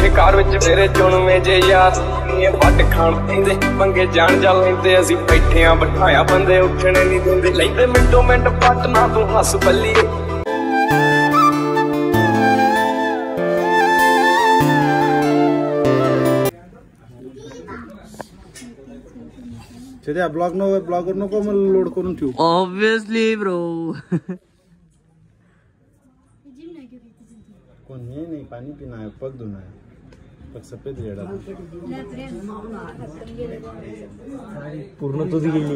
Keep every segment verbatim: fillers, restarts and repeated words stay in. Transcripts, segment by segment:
बैठे car which मेरे चुनवे जे यार वट खाण पींदे पंगे जान जा लैंदे असीं बैठे आ बिठाया बंदे उठने नहीं दिंदे लैंदे मिंटो मिंट पट ना तू हस पल्ली छेद्या ब्लॉग नो ब्लॉगर नको मला लोड करून ठेवू ऑब्वियसली ब्रो कोण ये नहीं पानी पीना है पग धोना है पग सफेद रेडा पूर्ण तुझी गेली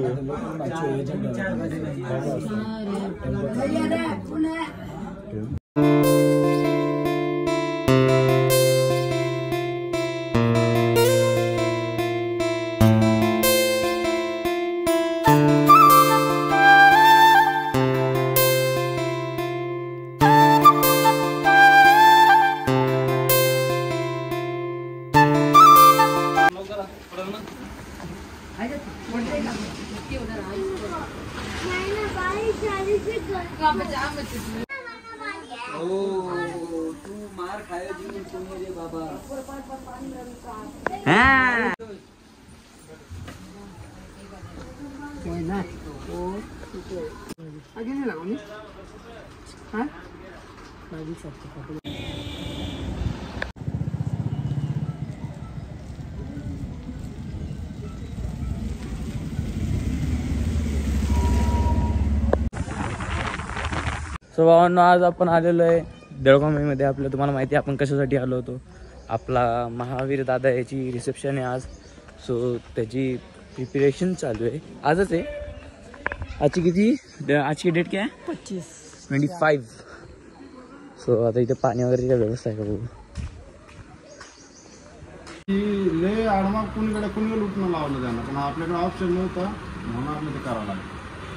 सो भावांनो आज आपण आलेलो आहे दळगावमध्ये आपलं तुम्हाला माहिती आहे आपण कशासाठी आलो होतो आपला महावीर दादा याची रिसेप्शन आहे आज सो त्याची प्रिपरेशन चालू आहे आजच आहे आजची किती आजची डेट काय आहे पच्चीस ट्वेंटी फाईव्ह सो आता इथे पाणी वगैरेची व्यवस्था आहे का बघू लय आडमा कुणीकडे कुणीकडे लुटणं लावलं त्यांना पण आपल्याकडे ऑप्शन नव्हता म्हणून आपलं ते करावं लागलं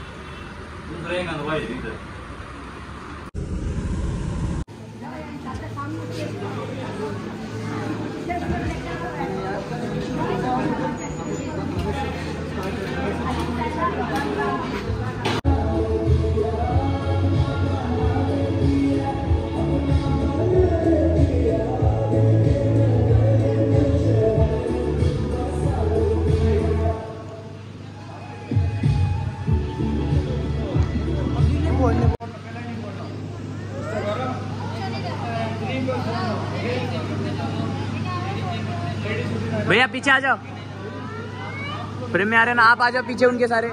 भैया पीछे आ जाओ फ्रेम में आ रहे ना आप आ जाओ पीछे उनके सारे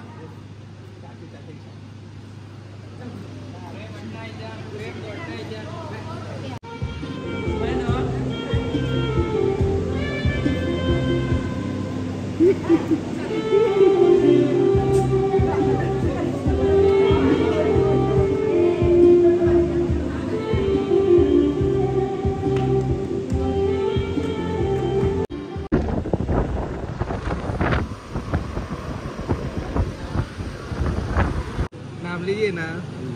लीजिए ना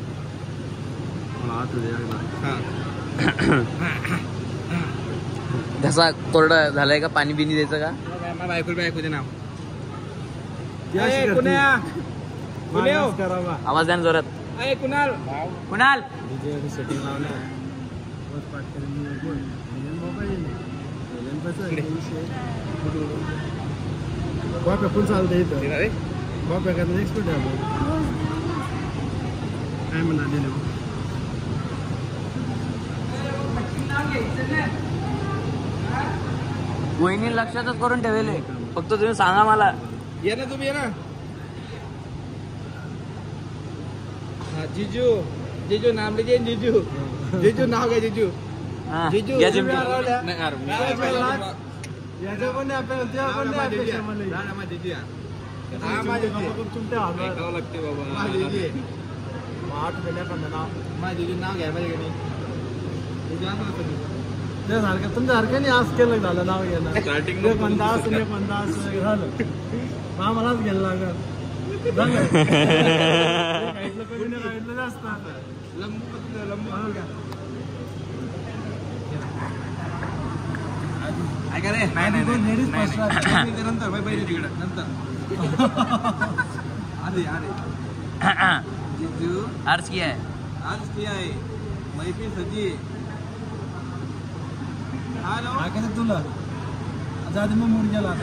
घसा कोरडा झालाय का पाणी बिनी द्यायचं का बायको बायको नाव आवाज द्या ना जोरात कुणाल कुणाल सेटिंग लावलं फुल चालतं इथं बाप्या का एक्सपर्ट आहे काय म्हणा वहिनी लक्षातच करून ठेवले फक्त तुम्ही सांगा मला ये ना तुम्ही ये ना हा जिजू जिजू नाम लीजिए जिजू जिजू नाव घ्या जिजू जिजू याचं पण आपल्याला त्या पण अपेक्षा मला ना माझी जिजू हा माझी तुमच्या हातावर लागते बाबा माझी आठ महिन्यापर्यंत नाव माझी जिजू नाव घ्या पाहिजे की नाही त्यासारखं तुमच्यासारखं नाही आज केलं झालं नाव घ्यायला स्टार्टिंग म्हणता असं नाही म्हणता असं झालं आम्हालाच घ्यायला लागलं झालं कोणी राहिलं जास्त लंबू लंबू काय रे नंतर पहिले तिकडं नंतर आधी अरे जिजू अर्ज किया है आज किया है मैफिल सजी हेलो तू तुला जाते मग मूड गेला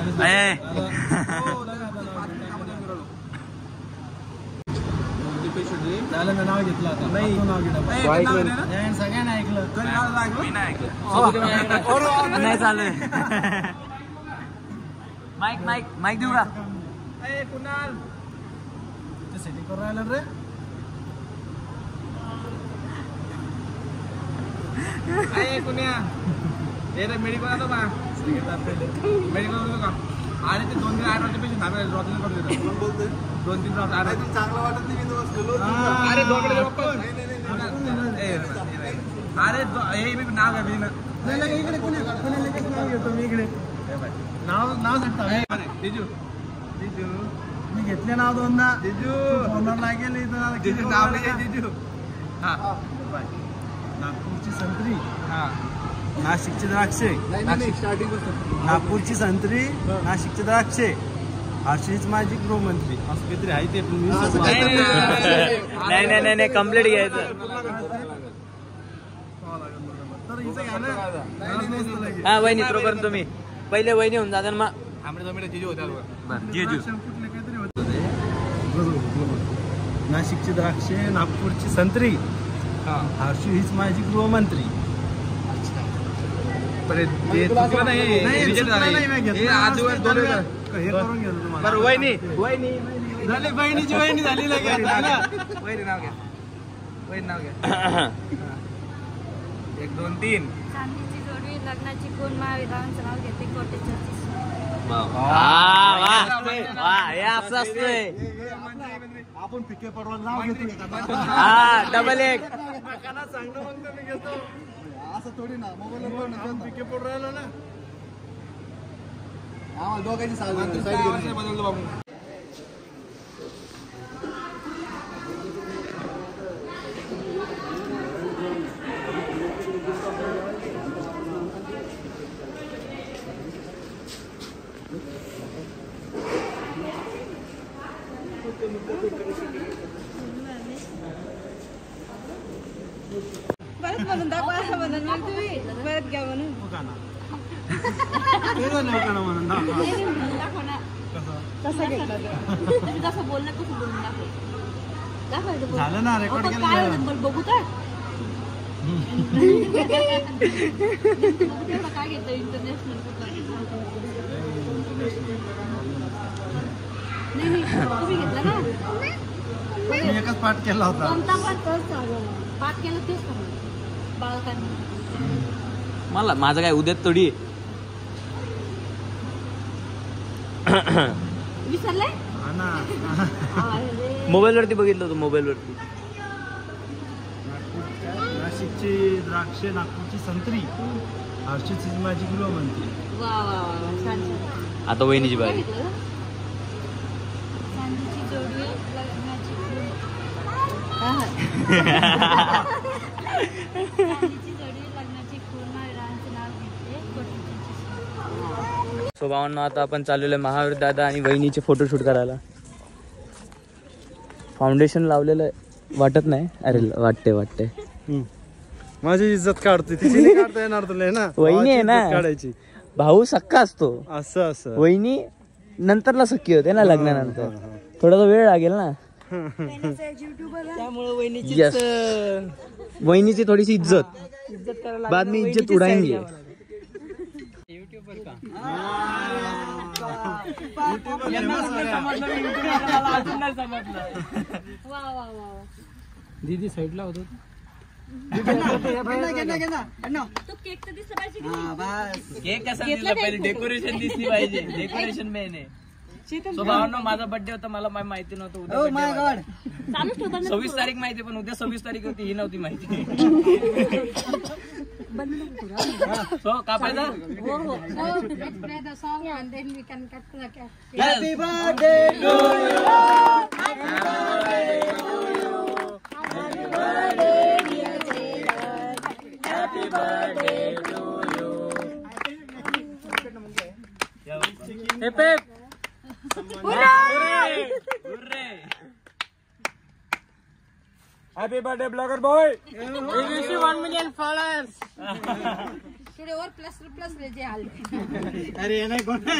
त्याला मी नाव घेतलं आता नाही नाव घेतलं सगळ्यांना ऐकलं नाही चालू माईक माईक माईक देऊ का कुणाल सेटिंग करून राहिलं रे कुण्या मेडिकल आलो का मेडिकल का अरे ते दोन तीन आठ वाजता पेशंट थांबले ड्रॉपिंग करून देतो बोलतोय दोन तीन ड्रॉप अरे चांगलं वाटत नाही अरे दोकडे अरे हे मी नाव आहे मी इकडे कोणी नाव घेतो मी इकडे नाव नाव सांगता जिजू जिजू मी घेतले नाव दोनदा जिजू फोनवर लागेल इथं नाव नाही जिजू हा नागपूरची संत्री हा नाशिकचे द्राक्षे नागपूरची संत्री नाशिकचे द्राक्षे अशीच माझी गृहमंत्री असं काहीतरी आहे ते नाही नाही नाही कम्प्लीट घ्यायचं हा वहिनी तोपर्यंत तुम्ही पहिले वहिनी होऊन जाता मग जिजू नाशिकची द्राक्षे नागपूरची संत्री हर्षू हीच माझी गृहमंत्री वहिनी वहिनी झाली बहिणीची वहिनी झाली वहिनी नाव घ्या वहिनी नाव घ्या एक दोन तीन चांदीची जोडवी लग्नाची कोण महाविधानाचं नाव घेते कोटेच्या आपण पिके पडवा नाव घेतो हा डबल एक असं थोडी ना मोबाईल पिके पडून राहिलो ना आम्हाला दोघांची साईड बदलतो बाबू परत म्हणून दाखवा म्हणून मग तुम्ही परत घ्या म्हणून दाखव ना कसं घेतलं तुम्ही जसं बोललं कसं बोलून दाखव झालं ना रेकॉर्ड काय बघू तर काय घेतं इंटरनॅशनल नाही नाही तुम्ही घेतलं ना मी एकच पाठ केला होता कोणता पाठ पाठ केलं तेच बालकांनी मला माझं काय उद्यात थोडी विसरले मोबाईल वरती बघितलं होतं मोबाईल वरती नाशिकची द्राक्षे नागपूरची संत्री हर्षीची माझी गृहमंत्री वा वा वा छान छान आता वहिनीची बारी चांदीची जोडवी लग्नाची चांदीची जोडवी लग्नाची खून महाविधानाचं नाव घेते कोटेच्या सो भावांनो आता आपण चाललेलो आहे महावीर दादा आणि वहिनीचे फोटोशूट करायला फाउंडेशन लावलेलं आहे वाटत नाही अरे वाटते वाटते माझी इज्जत काढते तिची नाही काढता येणार तुला ना वहिनी आहे ना काढायची भाऊ सक्का असतो असं असं वहिनी नंतरला सख्खी होते ना लग्नानंतर थोडासा वेळ लागेल ना त्यामुळे वहिनीची वहिनीची थोडीशी इज्जत बाद में इज्जत उडाएंगे दीदी साईडला होतो केक तर दिसलं पाहिजे केक कसा दिसला पहिले डेकोरेशन दिसली पाहिजे डेकोरेशन मेन आहे सो भावांनो माझा बर्थडे होता मला माहिती नव्हतं उद्या सव्वीस तारीख माहिती पण उद्या सव्वीस तारीख होती ही नव्हती माहिती सो कापायचा happy birthday to you happy birthday to you hip hip Happy birthday, blogger boy! We wish you one million followers. थोड़े और प्लस प्लस ले जे हाल अरे ये नहीं कौन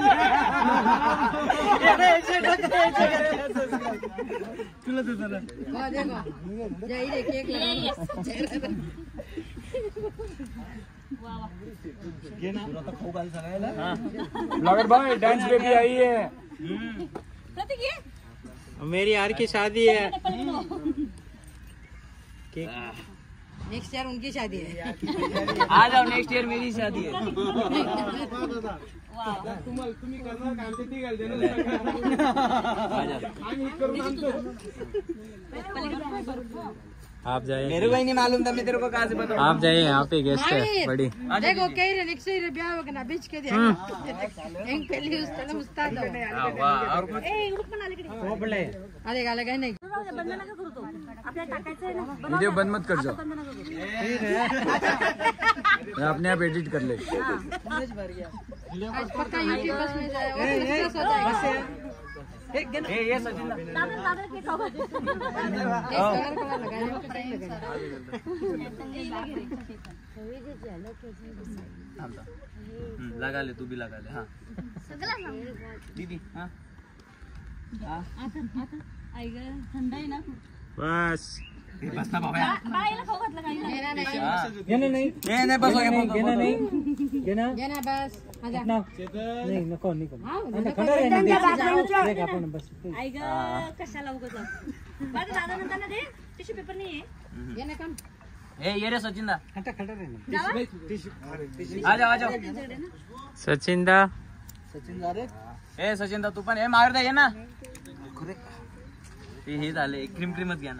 तुला तो चला वाह देखो जाई रे केक लगा वाह वाह ये ना पूरा तो खाऊ घाल सगळ्याला हां ब्लॉगर भाई डांस बेबी आई है प्रतीक ये मेरी यार की शादी है नेक्स्ट ईयर उनकी शादी है आ जाओ नेक्स्ट ईयर मेरी शादी है वाह तुम्हाला तुम्ही करणार काम ते ती घाल देणार आम्ही करून आणतो आप जाइए मेरे को ही नहीं मालूम था मैं तेरे को कहां से बताऊं आप जाइए यहाँ पे गेस्ट है बड़ी देखो कह रहे नेक्स्ट ईयर ब्याह वगैरह बीच के दिया एक पहले उस तरह उस्ताद हो वाह और कुछ ए उडक पण आले कडे झोपले अरे गाला काय नाही बंद नका करू तो आपल्याला टाकायचं आहे ना वीडियो बंद मत कर जाओ मैं अपने आप एडिट कर ले आज पक्का यूट्यूब बस में जाए और सक्सेस हो जाएगा ए ये सचिन दादा दादा के खाओ एक कलर कलर लगाया फ्राई लगाया लगा ले तू भी लगा ले हाँ सगळं सांग दीदी हाँ आता आता आई ग थंड आहे ना बस बस ना बाबा बाळाला खाऊ घातलं काही नाही घेना नहीं घेणं नाही नहीं नहीं बस हो गया घेणं नाही घेणं घेना बस आजा नाही नको नको हां खडा रे देख आपण बस आई ग कशाला उगत बाळा दादा नंतर ना दे टिश्यू पेपर नाही आहे घेना कम ए ये रे सचिन दा खटा खडा रे आ जाओ आ जाओ सचिन दा सचिन जा रे ए सचिन दा तू पण ए मार दे ये ना ते हे झाले क्रीम क्रीमच घ्या ना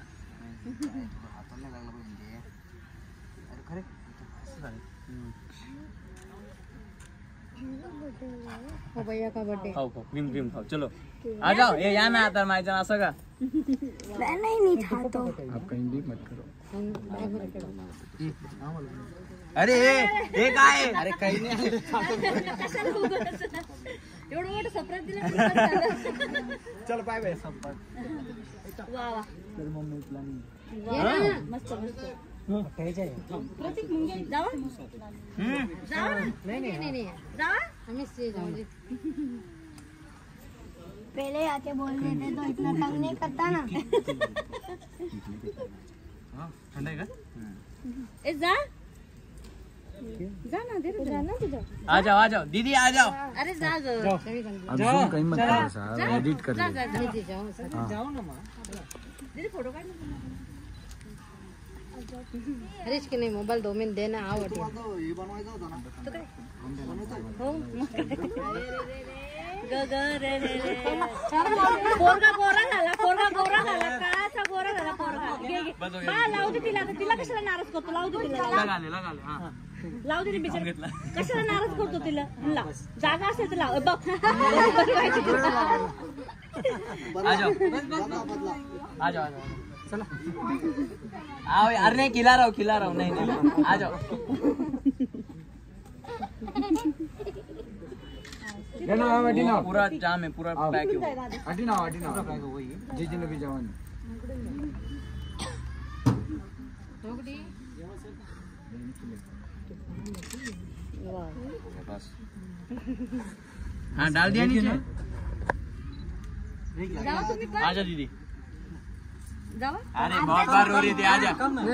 हो भैया का बर्थडे खाओ खाओ क्रीम क्रीम खाओ चलो आ जाओ ये या ना आता मायचा असं का नहीं नहीं खातो आप कहीं भी मत करो अरे हे काय अरे काही नाही कशाला उगत एवढं मोठं सरप्राईज दिलं चल बाय बाय संपत वा वा तर मम्मी प्लॅन मस्त मस्त खायचं प्रतीक मुंगे जावा जावा ना नहीं नहीं नहीं जावा हम इससे जाओगे पहले आके बोल रहे थे तो इतना तंग नहीं करता ना ठंड आहे का ए जा जा ना दे जा ना तुझा आ जाओ आ जाओ दीदी आ जाओ अरे जा ग अब जूम कहीं मत करो साहब एडिट कर जा ले जा जा दीदी जाओ सर जाऊ ना मग दीदी फोटो काढ ना रिस्क नहीं मोबाइल दो मिनट देना आओ हे बनवायचं होतं ना हो ग ग रे रे रे पोरगा गोरा झाला पोरगा गोरा झाला काळाचा गोरा झाला पोरगा घे घे हा लावू दे तिला तिला कशाला नाराज करतो लावू दे तिला लगा ले लगा ले हाँ लावू दे बिचार कशाला नाराज करतो तिला लाव जागा असेल तर लाव बघ आ जाओ आ जाओ आ जाओ चलो आओ यार नहीं खिला रहा हूँ खिला रहा हूँ नहीं नहीं आ जाओ पूरा जाम है पूरा पैक है अटी ना अटी ना जी जी नबी जवान ढोकड़ी बस हाँ डाल दिया नीचे जावा तुम्ही पण आजा दीदी जावा अरे बहुत बार रो रही थी आजा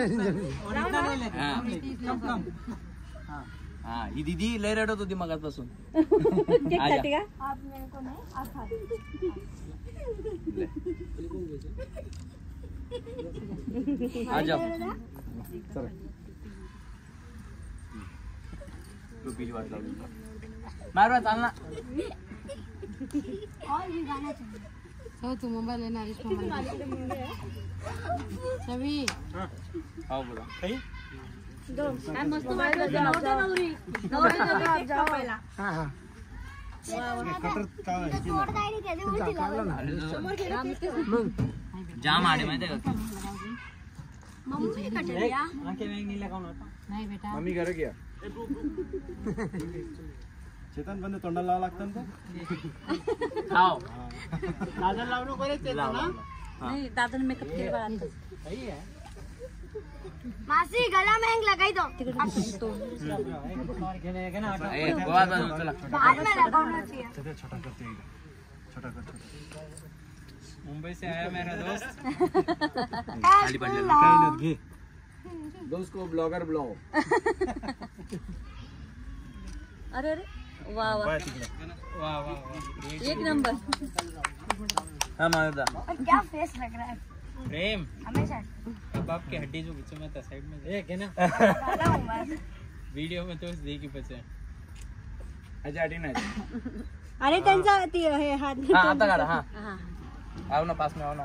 हाँ हाँ ही दीदी लय रडत होती मगाचपासून केक आजा. खाते का आप मेरे को नहीं आप खा आ जाओ टोपीची वाट लावली मारवा चाल ना और भी गाना चाहिए हो तू मोबाइल लेना रिस्क मोबाइल सभी हाँ बोला दो काय मस्त वाटलं ते नव्हतं नवरी नवरी नवरी केक कापायला हां हां कटर काय जाम आडे माहिती आहे का मम्मी कटलिया आंखे में नीला कौन होता नहीं बेटा मम्मी घर गया चेतन बंद तोंडाला लावा लागतं ना खाओ दादा लावणं बरेच येतं ना नाही दादाने मेकअप केला सही आहे मासी गला में लगाई दो बाद में लगाना चाहिए। मुंबई से आया मेरा दोस्त। दोस्त को ब्लॉगर ब्लॉग। अरे अरे वाह वाह वाह वाह एक नंबर। हाँ मानता क्या फेस लग रहा है प्रेम हमेशा। अब आपकी हड्डी जो बीच में था साइड में एक है ना वीडियो में तो देखी पचे अच्छा हड्डी नाही। अरे त्यांचा ती हे हात हाँ आता काढा हाँ हां आओ ना पास में आओ ना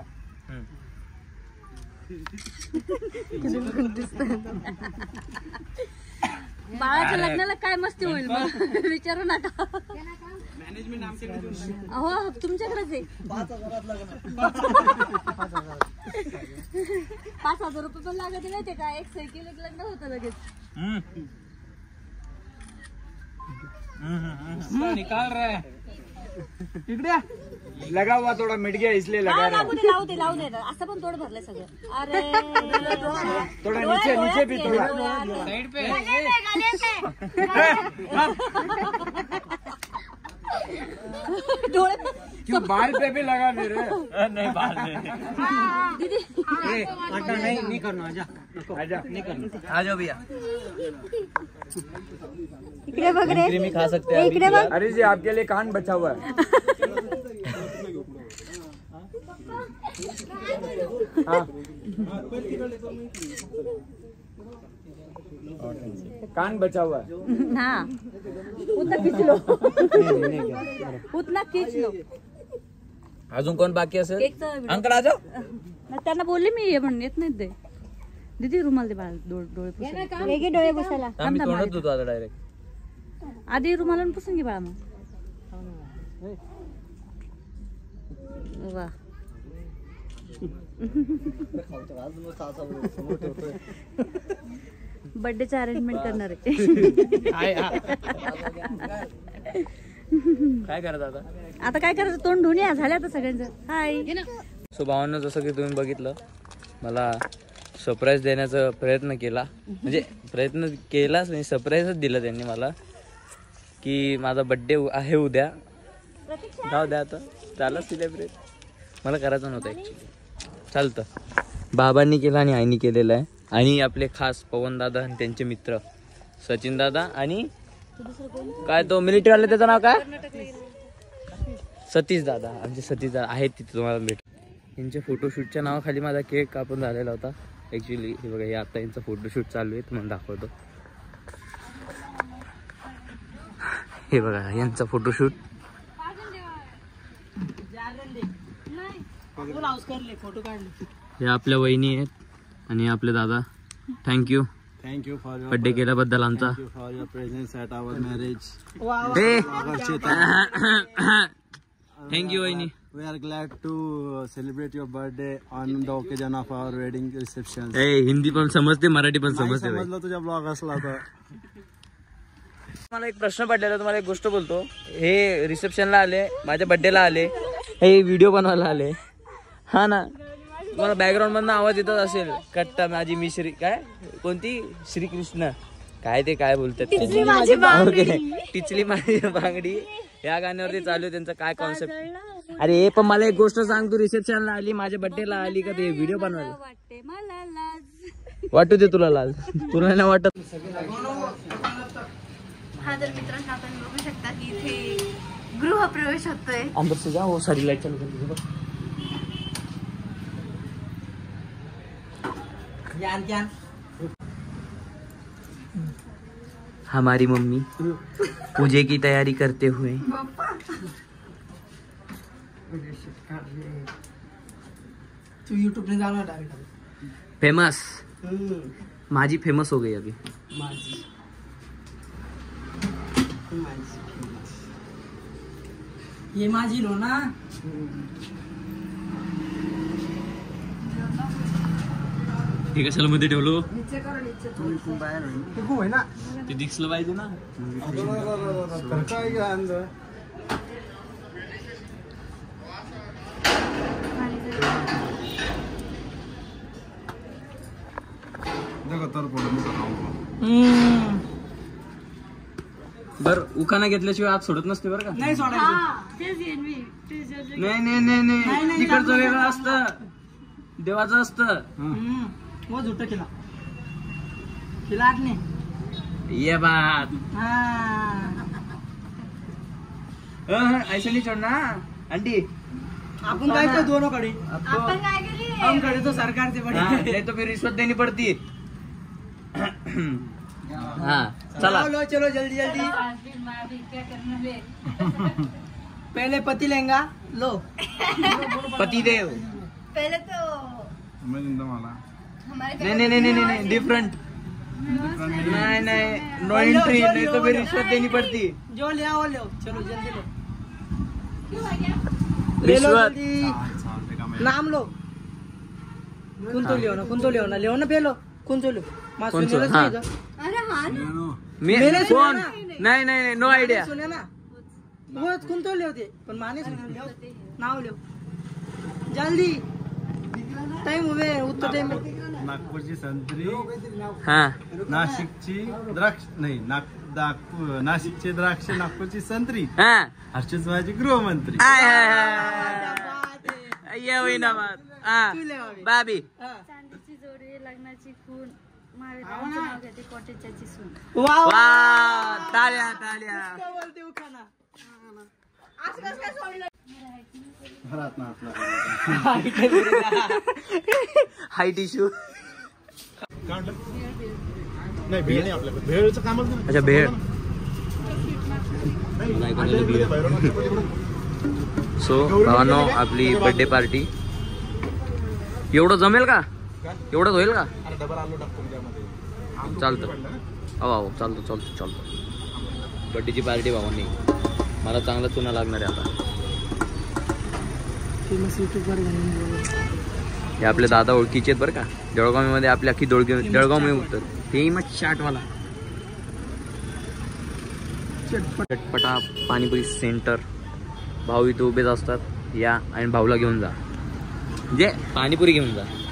बाळाच्या लग्नाला काय मस्ती होईल मग विचारू नका। मॅनेजमेंट आमच्याकडे अहो तुमच्याकडेच आहे। पाच हजार रुपये पण लागत नाही ते का एक सायकल एक लग्न होतं लगेच। निकाल रहा है इकडे लगा हुआ थोड़ा मिट गया इसलिए लगा हा, रहा लागू दे लावू दे लावू दे असं पण तोड भरलंय सगळं। अरे थोड़ा नीचे नीचे भी थोड़ा साइड पे डोळे क्यों बाल पे भी लगा मेरे नहीं बाल में दीदी आटा नहीं नहीं करना आजा आजा नहीं करना आ जाओ भैया इकडे बघ रे क्रीमी खा सकते हैं इकडे बघ। अरे जी आपके लिए कान बचा हुआ है हाँ। कान बचा हुआ है हाँ उतना खींच लो उतना खींच लो। अजून कोण बाकी असेल एक तर अंकल आ जाओ त्यांना बोलले मी ये म्हणून येत नाहीत ते। दीदी रुमाल दे बाळा डोळे डोळे पुसायला। एक डोळे पुसायला आम्ही तोंडात धुतो आता डायरेक्ट आधी रुमालानं पुसून घे बाळा मग। वा बर्थडेचं अरेंजमेंट करणार आहे। काय करत आता आता काय करायचं तोंड धुवून या झालं आता सगळ्यांचं हाय। सो भावांनो जसं की तुम्ही बघितलं मला सरप्राईज देण्याचा प्रयत्न केला म्हणजे प्रयत्न केलाच नाही सरप्राईजच दिला त्यांनी मला की माझा बड्डे आहे उद्या जाऊ द्या आता झालं सेलिब्रेट मला करायचं नव्हतं ॲक्च्युली चालतं बाबांनी केलं आणि आईनी केलेलं आहे आणि आपले खास पवन दादा आणि त्यांचे मित्र सचिन दादा आणि काय तो मिलिटरीवाले त्याचं नाव काय सतीश दादा आमचे सतीश दादा आहेत तिथे तुम्हाला भेट यांच्या फोटोशूटच्या नावाखाली माझा केक कापून झालेला होता ॲक्च्युली हे बघा हे आता यांचं फोटोशूट चालू आहे तुम्हाला दाखवतो हे बघा यांचा फोटोशूट हे आपल्या वहिनी आहेत आणि आपले दादा thank you thank you for birthday केल्याबद्दल आमचा for your presence at our marriage thank you वहिनी We are glad to celebrate your birthday on the occasion of our wedding reception. ए हिंदी पण समजते मराठी पण नाही समजते समजलं तुझ्या ब्लॉग असला तर मला एक प्रश्न पडलेला तुम्हाला एक गोष्ट बोलतो हे रिसेप्शनला आले माझ्या बर्थडेला आले हे व्हिडिओ बनवायला आले हा ना तुम्हाला बॅकग्राऊंड मधनं आवाज येतच असेल कट्टा माझी मिश्री काय कोणती श्रीकृष्ण काय ते काय बोलतात ओके टिचली माझी बांगडी या गाण्यावरती चालू आहे त्यांचा काय कॉन्सेप्ट अरे पण मला एक गोष्ट सांग तू रिसेप्शनला आली माझ्या बर्थडेला आली का ते व्हिडिओ बनवायला वाटते मला लाज वाटू दे तुला लाल तुला नाही वाटत हा तर मित्रांनो आपण बघू शकता की इथे गृहप्रवेश होतोय अंदर से जा वो सारी लाइट चालू कर दीजिए ज्ञान ज्ञान हमारी मम्मी पूजे की तैयारी करते हुए तू यूट्यूब ने जाना डायरेक्ट फेमस माझी फेमस हो गई अभी माझी ये माझी लो ना हे कशाला मध्ये ठेवलो नीचे करो नीचे बाहेर होईल ना ते दिसलं पाहिजे ना काय घ्या अंदर बर उखाना घेतल्याशिवाय आज सोडत नसते बरं का. नाही सोडायचं. हा, तेच येईन मी. तेच येईन. नाही नाही नाही नाही तिकडचं वेगळं असतं, देवाचं असतं. वो झुट्ट खिला खिलाट नाही. ये बात हाँ ऐसा नहीं छोड़ना आंटी. आपण काय काय दोनों कडे आपण काय केली? हम कडे तो सरकार से बड़ी. हाँ, नहीं तो फिर रिश्वत देनी पड़ती. हाँ चला लो चलो जल्दी जल्दी. क्या करना बे? पहले पति लेंगा लो. पति देव. पहले तो हमारे नहीं नहीं नहीं नहीं नहीं डिफरेंट. नहीं नहीं नो एंट्री, नहीं तो फिर रिश्वत देनी पड़ती. जो ले आओ ले आओ. चलो जल्दी लो. ले लो रिश्वत. जल्दी. नाम लो. कुंतो लियो ना कुंतो लियो ना लियो ना पहलो कुंतो लियो. मां कौन सुने सा? ना हाँ. अरे हाँ ना. मी मैंने सुना कौन? ना. नहीं नहीं नहीं नो आइडिया. सुने ना वो कुंतो लियो ते पण माने सुने लियो. नाव लियो जल्दी. टाइम हुए उत्तर टाइम. नागपूरची संत्री, हाँ नाशिकची द्राक्ष नाही नाग नागपूर नाशिकची द्राक्ष, नागपूरची संत्री, हाँ हर्षद माझी गृहमंत्री. आय हाय हाय. ये हुई ना बात. हाँ बाबी. चांदीची जोडी, लग्नाची खून, महावीरांचं नाव घेते, कोटेच्याची सून. वाह वा टाळ्या टाळ्या. बोलते उखाना. असं कसं काय सोडलं? घरात ना आपला हाईट इश्यू. नाही भेळ नाही आपल्याकडे. भेळचं कामच नाही. अच्छा भेळ. सो भावांनो आपली बर्थडे पार्टी एवढं जमेल का? एवढंच होईल का? डबल आलू टाकतो त्यामध्ये. चालतं. हो हो चालतं चालतं चालतं. बर्थडेची पार्टी भावांनी मला चांगला चुना लागणार आहे आता. हे आपले दादा ओळखीचे आहेत बरं का. जळगावमध्ये आपली अख्खी दोळगी जळगावमध्ये उत्तर फेमस चाटवाला चटपटा पाणीपुरी सेंटर. भाऊ इथे उभेच असतात. या आणि भाऊला घेऊन जा म्हणजे पाणीपुरी घेऊन जा.